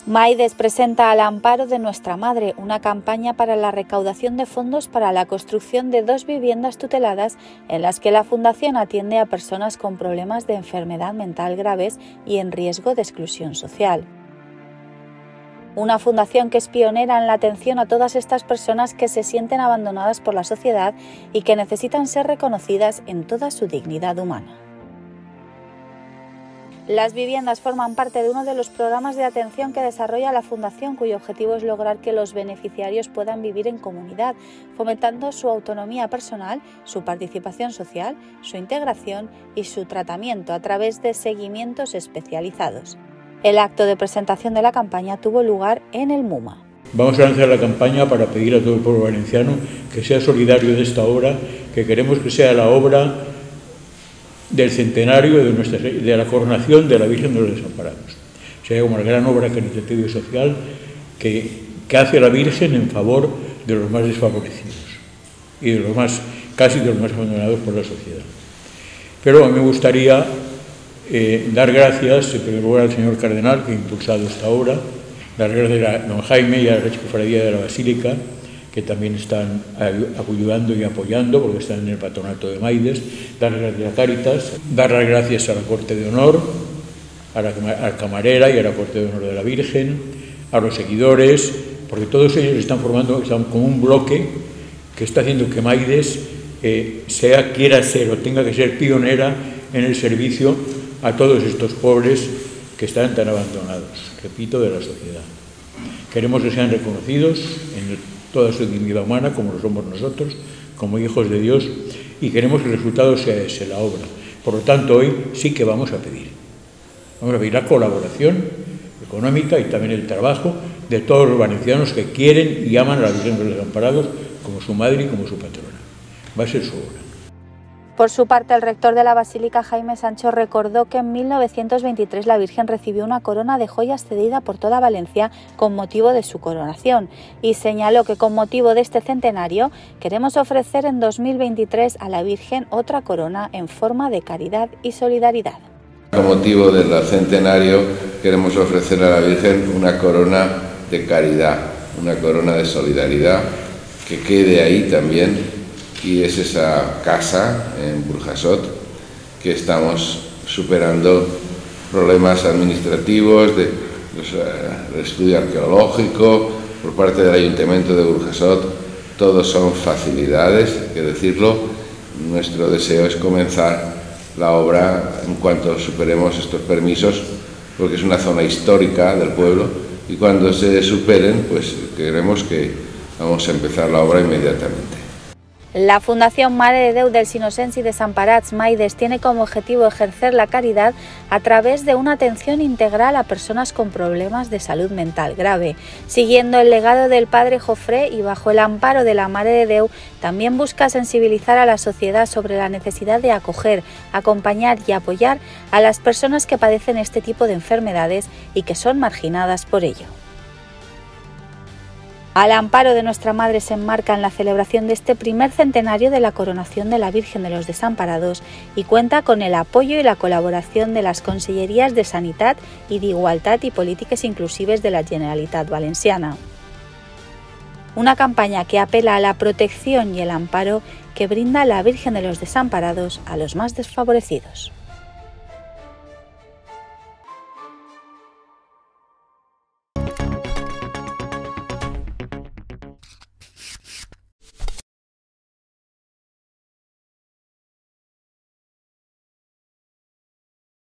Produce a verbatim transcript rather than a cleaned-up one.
Maides presenta Al amparo de nuestra madre, una campaña para la recaudación de fondos para la construcción de dos viviendas tuteladas en las que la Fundación atiende a personas con problemas de enfermedad mental graves y en riesgo de exclusión social. Una fundación que es pionera en la atención a todas estas personas que se sienten abandonadas por la sociedad y que necesitan ser reconocidas en toda su dignidad humana. Las viviendas forman parte de uno de los programas de atención que desarrolla la Fundación, cuyo objetivo es lograr que los beneficiarios puedan vivir en comunidad, fomentando su autonomía personal, su participación social, su integración y su tratamiento a través de seguimientos especializados. El acto de presentación de la campaña tuvo lugar en el MUMA. Vamos a lanzar la campaña para pedir a todo el pueblo valenciano que sea solidario de esta obra, que queremos que sea la obra del centenario de, nuestra, de la coronación de la Virgen de los Desamparados. Sería como la gran obra caritativa y social que, que hace la Virgen en favor de los más desfavorecidos y de los más, casi de los más abandonados por la sociedad. Pero a mí me gustaría eh, dar gracias, en primer lugar, al señor cardenal que ha impulsado esta obra, dar gracias a don Jaime y a la Archicofradía de la Basílica, que también están ayudando y apoyando, porque están en el patronato de Maides, dar las gracias a Cáritas, dar las gracias a la Corte de Honor, a la, a la Camarera y a la Corte de Honor de la Virgen, a los seguidores, porque todos ellos están formando, están como un bloque que está haciendo que Maides eh, sea, quiera ser o tenga que ser pionera en el servicio a todos estos pobres que están tan abandonados, repito, de la sociedad. Queremos que sean reconocidos en el toda su dignidad humana, como lo somos nosotros, como hijos de Dios, y queremos que el resultado sea ese, la obra. Por lo tanto, hoy sí que vamos a pedir. Vamos a pedir la colaboración económica y también el trabajo de todos los valencianos que quieren y aman a la Virgen de los Desamparados como su madre y como su patrona. Va a ser su obra. Por su parte, el rector de la Basílica, Jaime Sancho, recordó que en mil novecientos veintitrés la Virgen recibió una corona de joyas cedida por toda Valencia con motivo de su coronación y señaló que con motivo de este centenario queremos ofrecer en dos mil veintitrés a la Virgen otra corona en forma de caridad y solidaridad. Con motivo del centenario queremos ofrecer a la Virgen una corona de caridad, una corona de solidaridad que quede ahí también. Y es esa casa en Burjasot que estamos superando problemas administrativos, de, de, de estudio arqueológico, por parte del Ayuntamiento de Burjasot. Todos son facilidades, hay que decirlo. Nuestro deseo es comenzar la obra en cuanto superemos estos permisos, porque es una zona histórica del pueblo y cuando se superen, pues queremos que vamos a empezar la obra inmediatamente. La Fundación Mare de Déu dels Innocents i Desemparats Maides tiene como objetivo ejercer la caridad a través de una atención integral a personas con problemas de salud mental grave. Siguiendo el legado del padre Jofré y bajo el amparo de la Mare de Déu, también busca sensibilizar a la sociedad sobre la necesidad de acoger, acompañar y apoyar a las personas que padecen este tipo de enfermedades y que son marginadas por ello. Al amparo de nuestra madre se enmarca en la celebración de este primer centenario de la coronación de la Virgen de los Desamparados y cuenta con el apoyo y la colaboración de las Consellerías de Sanitat y de Igualtat y Polítiques Inclusives de la Generalitat Valenciana. Una campaña que apela a la protección y el amparo que brinda la Virgen de los Desamparados a los más desfavorecidos.